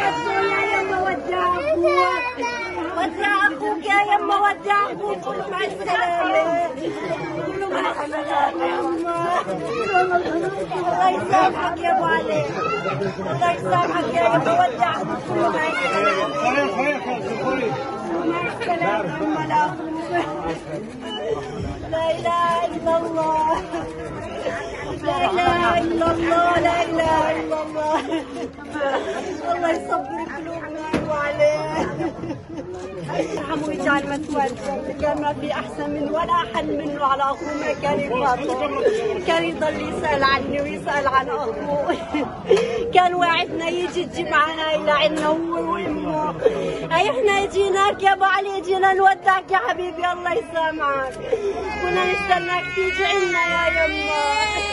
يا يما ودع اخوك ودع اخوك يا يما ودع اخوك كله مع السلامة كله مع السلامة يا يما الله يسامحك يا ابو علي الله يسامحك يا يما ودع اخوك كله مع السلامة مع السلامة يما لا اله الا الله لا اله الا الله لا اله الا الله الله يصبر قلوبنا وعليه يرحمه ويجعل مثواه كان ما في احسن منه ولا احن منه على اخوه ما كان يفاضل كان يضل يسال عني ويسال عن اخوه كان واعدنا يجي تجيب معنا الى عنا هو وامه هي احنا جيناك يا ابو علي جينا نودعك يا حبيبي الله يسامحك كنا نستناك تيجي عنا يا يما